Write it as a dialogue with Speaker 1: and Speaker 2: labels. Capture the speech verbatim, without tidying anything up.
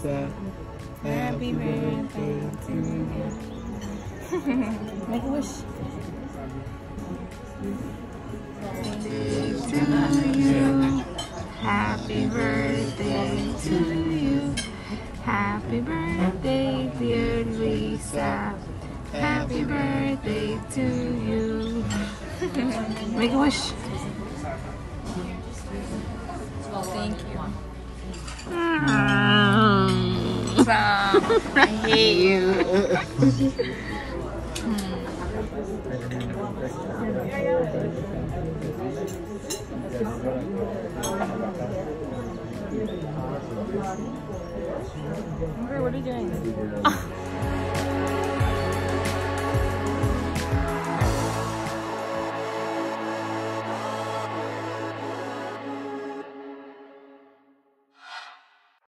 Speaker 1: Lisa. Happy birthday to you. Make a wish. To you. Happy birthday to you. Happy birthday, dear Lisa. Happy birthday to you. Make a wish.
Speaker 2: Well, thank you.
Speaker 1: Mm. I hate you.
Speaker 2: What are you doing?